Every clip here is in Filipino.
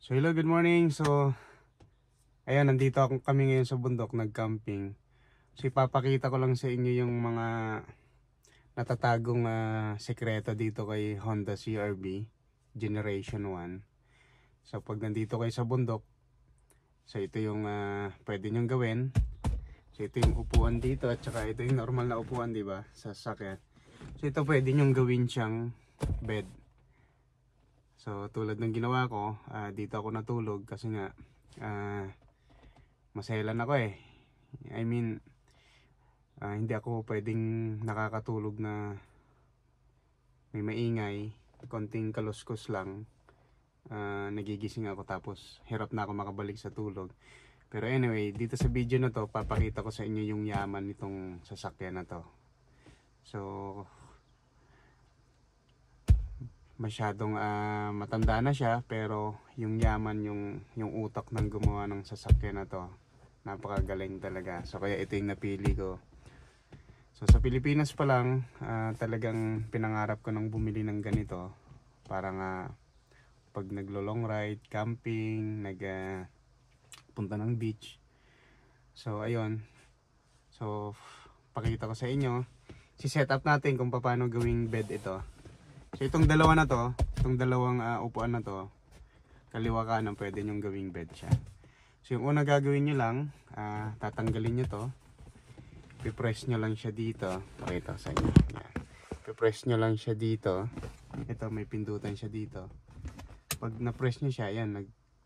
So hello, good morning. So ayan, nandito kami ngayon sa bundok, nag-camping. So ipapakita ko lang sa inyo yung mga natatagong sekreto dito kay Honda CR-V Generation 1. So pag nandito kayo sa bundok, so ito yung pwede nyong gawin. So ito yung upuan dito at saka ito yung normal na upuan, di ba, sa sasakyan. So ito pwede nyong gawin siyang bed. So tulad ng ginawa ko, dito ako natulog kasi nga maselan ako eh. I mean, hindi ako pwedeng nakakatulog na may maingay, konting kaluskos lang. Nagigising ako tapos hirap na ako makabalik sa tulog. Pero anyway, dito sa video na to, papakita ko sa inyo yung yaman nitong sasakyan na to. So masyadong matanda na siya, pero yung yaman, yung utak ng gumawa ng sasakyan na to, napakagaling talaga. So kaya ito yung napili ko. So sa Pilipinas pa lang, talagang pinangarap ko ng bumili ng ganito para nga pag naglo long ride, camping, punta ng beach. So ayun, so pakita ko sa inyo, si-set up natin kung paano gawing bed ito. So itong dalawa na to, itong dalawang upuan na to, kaliwa kanan pwede nyong gawing bed siya. So yung una gagawin nyo lang, tatanggalin nyo to, pipress nyo lang siya dito. Pakita sa inyo. Yan. Pipress nyo lang siya dito. Ito may pindutan siya dito. Pag na-press nyo siya, ayan,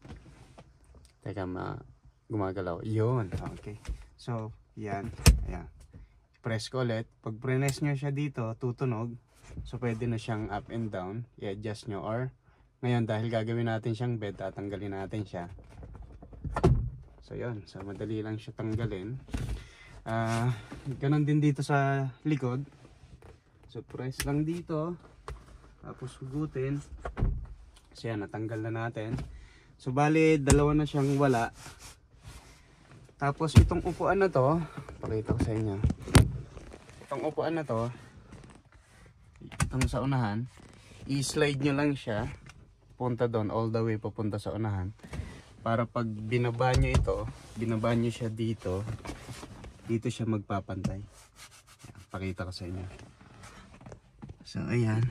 gumagalaw. Yun, okay. So, yan, ayan. Press ko ulit. Pag press nyo siya dito, tutunog. So pwede na siyang up and down, i-adjust nyo, or ngayon dahil gagawin natin siyang bed, tatanggalin natin siya. So yun, so madali lang siya tanggalin. Ganon din dito sa likod. So press lang dito, tapos hugutin. So yan, natanggal na natin. So bali, dalawa na siyang wala. Tapos itong upuan na to, pakita ko sa inyo. Itong upuan na to, itong sa unahan, i-slide nyo lang siya punta doon, all the way papunta sa unahan, para pag binaba nyo ito, binaba nyo siya dito, dito siya magpapantay. Ayan, pakita ko sa inyo. So ayan,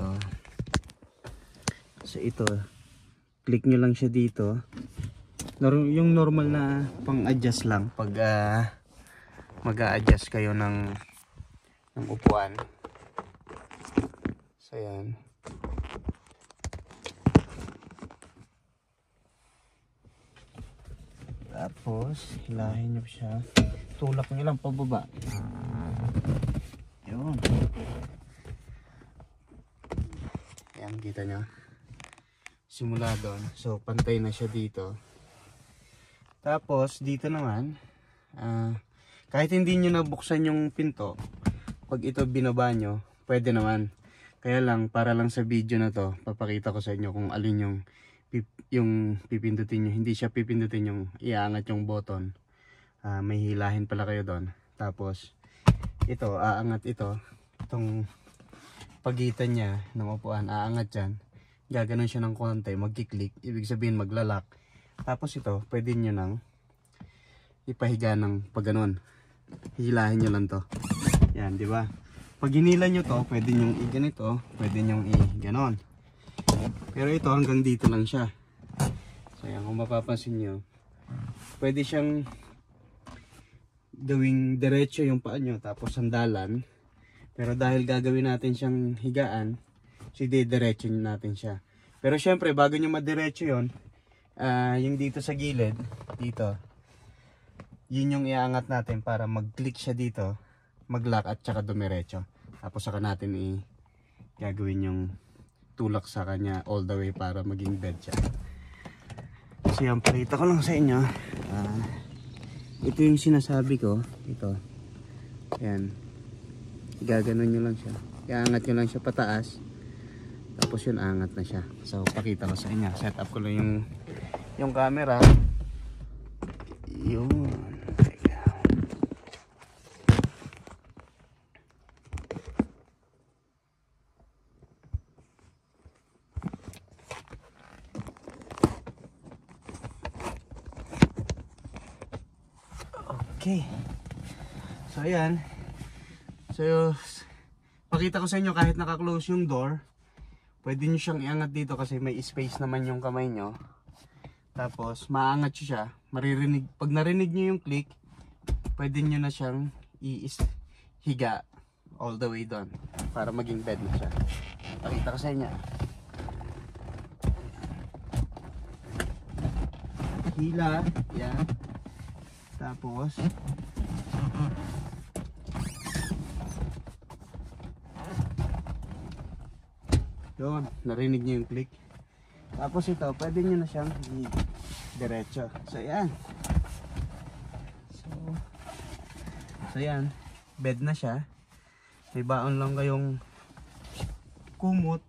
so ito, click nyo lang siya dito. Yung normal na pang adjust lang pag mag-a-adjust kayo ng upuan. So yan. Tapos hilahin nyo siya, tulak nyo lang pababa. Yun. Yan, kita nyo simula doon. So pantay na siya dito. Tapos dito naman, kahit hindi nyo nabuksan yung pinto, pag ito binaba nyo, pwede naman. Kaya lang, para lang sa video na to, papakita ko sa inyo kung alin yung pipindutin nyo. Hindi siya pipindutin yung iaangat yung button. May hilahin pala kayo doon. Tapos ito, aangat ito. Itong pagitan niya ng upuan, aangat dyan. Gaganon siya ng konti, magkiklik. Ibig sabihin maglalak. Tapos ito, pwede nyo nang ipahiga ng pagganon. Hilahin nyo lang to. Yan, di ba? Pag hinila nyo to, pwede nyo i-ganito, pwede nyo i-ganon. Pero ito hanggang dito lang siya. So yan, kung mapapansin nyo, pwede siyang gawing diretso yung paa nyo, tapos sandalan. Pero dahil gagawin natin siyang higaan, so diretso nyo natin siya. Pero syempre, bago nyo madiretso yun, yung dito sa gilid, dito, yun yung iaangat natin para mag-click siya dito, mag-lock at saka dumiretso. Tapos saka natin gagawin yung tulak sa kanya all the way para maging bed siya. So yan, pakita ko lang sa inyo. Ito yung sinasabi ko. Ito. Yan. Gaganon nyo lang siya. Iangat nyo lang siya pataas. Tapos yun, angat na siya. So pakita ko sa inyo. Set up ko lang yung camera. Yun. Okay. So ayan. So pakita ko sa inyo kahit naka-close yung door, pwede nyo siyang iangat dito kasi may space naman yung kamay nyo. Tapos maangat siya. Maririnig, pag narinig nyo yung click, pwede nyo na siyang higa all the way doon para maging bed na siya. Pakita ko sa inyo. Hila, yan. Tapos yun, narinig nyo yung click. Tapos ito, pwede nyo na siyang diretso. So yan. So yan, bed na siya. May baon lang kayong kumot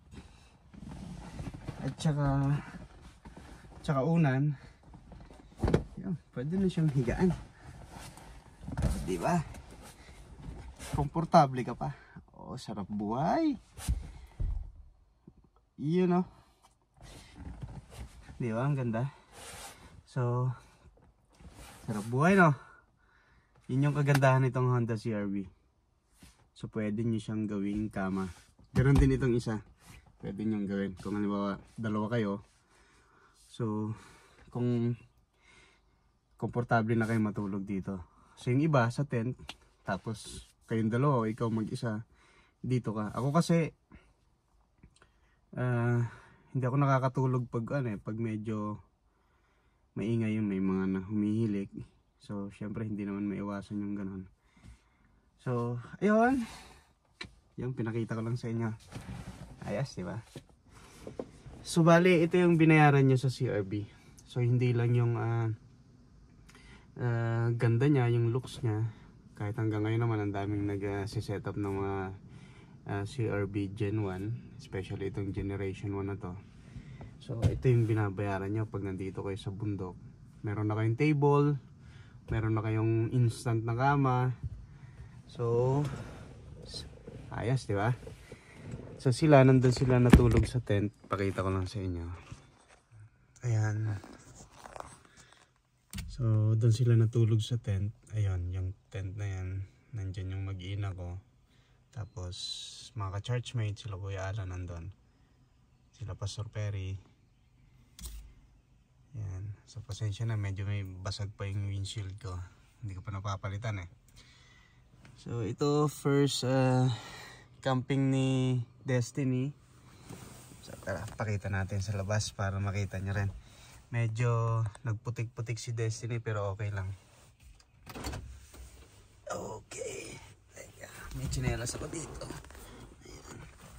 at saka unan. Yan, pwede na siyang higaan. Diba? Komportable ka pa. Oh, sarap buhay. You know. Diba? Ang ganda. So, sarap buhay, no? Yun yung kagandahan nitong Honda CR-V. So, pwede nyo siyang gawing kama. Ganon din itong isa. Pwede nyo gawin. Kung halimbawa, dalawa kayo. So, kung komportable na kayo matulog dito. So, yung iba sa tent. Tapos, kayong dalawa, ikaw mag-isa. Dito ka. Ako kasi, hindi ako nakakatulog pag medyo maingay yung may mga humihilik. So syempre hindi naman maiwasan yung ganon. So ayun, yung pinakita ko lang sa inyo. Ayos, diba? So bali ito yung binayaran nyo sa CR-V. So hindi lang yung ganda niya, yung looks niya. Kahit hanggang ngayon naman ang daming nag-set up ng mga CR-V Gen 1, especially itong Generation 1 na to. So ito yung binabayaran nyo pag nandito kayo sa bundok. Meron na kayong table, meron na kayong instant na kama. So ayos, di ba? So nandun sila natulog sa tent. Pakita ko lang sa inyo. Ayan. So doon sila natulog sa tent. Ayun, yung tent na yan. Nandyan yung mag-iina ko. Tapos mga ka-churchmate, sila Kuya Alan nandun. Sila Pastor Perry. Yan. So pasensya na, medyo may basag pa yung windshield ko. Hindi ko pa napapalitan eh. So ito first camping ni Destiny. So tara, pakita natin sa labas para makita nyo rin. Medyo nagputik-putik si Destiny pero okay lang. Okay. May tsinelas ako dito. Ayan.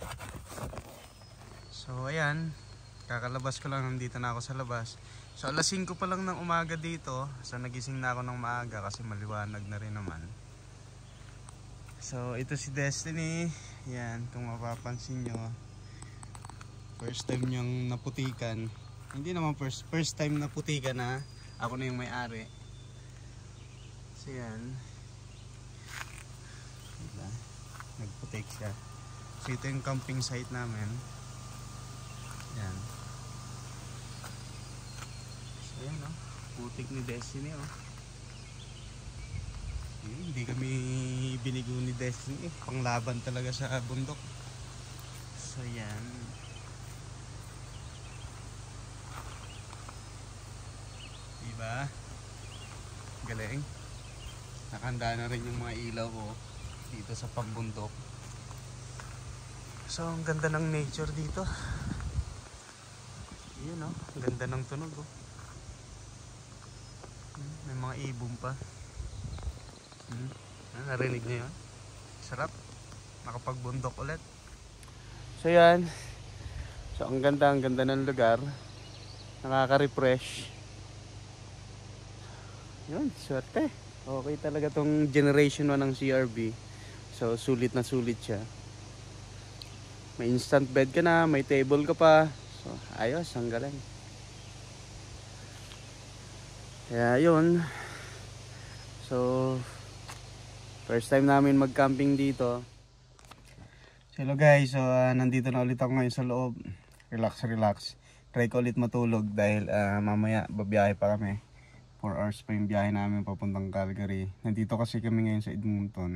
So ayan, kakalabas ko lang, nandito na ako sa labas. So alas 5 pa lang ng umaga dito. So nagising na ako ng maaga kasi maliwanag na rin naman. So ito si Destiny. Yan, kung mapapansin nyo, first time niyang naputikan. Hindi naman first time naputikan na ako na yung may-ari. So yan, diba? Nagputik siya. So ito yung camping site namin. Yan. So yan, oh, putik ni Destiny, oh. Hindi kami binigo ni Destiny, panglaban talaga sa bundok. So yan. Diba? Galing. Nakahanda na rin yung mga ilaw ko dito sa pambundok. So ang ganda ng nature dito. Yun, oh, ang ganda ng tunog, oh. May mga ibon pa. Narinig niyo yun? Sarap. Nakapagbundok ulit. So yan. So ang ganda ng lugar. Nakaka-refresh. Yun, swerte. Okay talaga tong Generation 1 ng CR-V. So sulit na sulit siya. May instant bed ka na, may table ka pa. So ayos, ang galing. Kaya yun. So first time namin mag-camping dito. Hello guys, so nandito na ulit ako ngayon sa loob. Relax. Try ko ulit matulog dahil mamaya babiyahe pa kami. 4 hours pa yung biyahe namin papuntang Calgary. Nandito kasi kami ngayon sa Edmonton.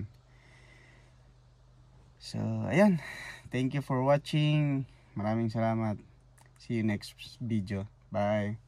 So, ayan. Thank you for watching. Maraming salamat. See you next video. Bye.